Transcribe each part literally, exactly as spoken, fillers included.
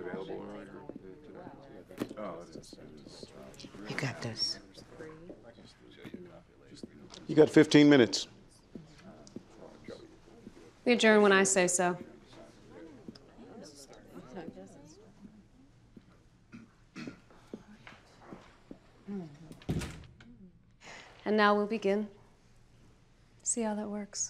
You got this. You got fifteen minutes. We adjourn when I say so. And now we'll begin. See how that works.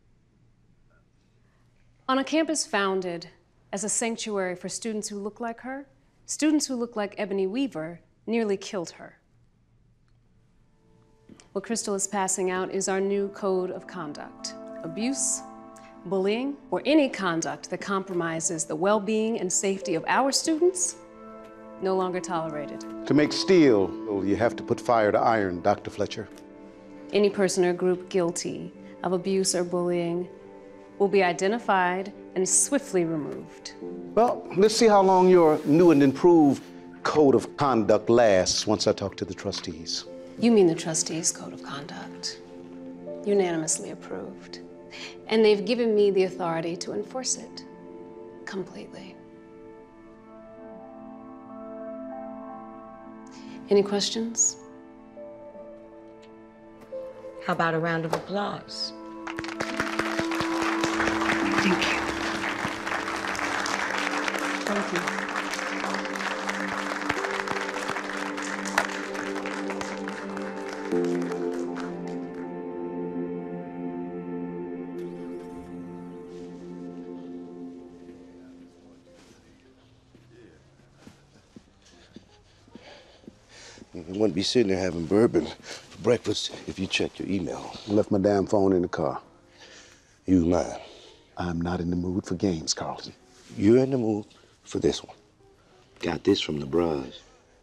On a campus founded as a sanctuary for students who look like her, students who look like Ebony Weaver nearly killed her. What Crystal is passing out is our new code of conduct. Abuse, bullying, or any conduct that compromises the well-being and safety of our students, no longer tolerated. To make steel, well, you have to put fire to iron, Doctor Fletcher. Any person or group guilty of abuse or bullying will be identified and swiftly removed. Well, let's see how long your new and improved code of conduct lasts once I talk to the trustees. You mean the trustees' code of conduct. Unanimously approved. And they've given me the authority to enforce it completely. Any questions? How about a round of applause? Thank you. Thank you. You wouldn't be sitting there having bourbon for breakfast if you checked your email. I left my damn phone in the car. Use mine. I'm not in the mood for games, Carlton. You're in the mood for this one. Got this from the bros.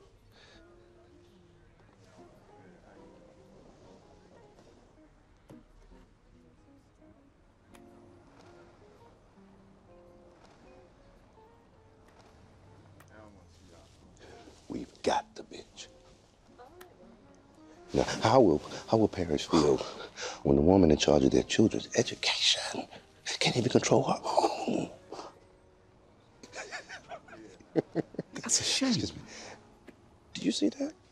We've got the bitch. Now, how will, how will parents feel when the woman in charge of their children's education can't even control her own? That's a shame. Excuse me. Did you see that?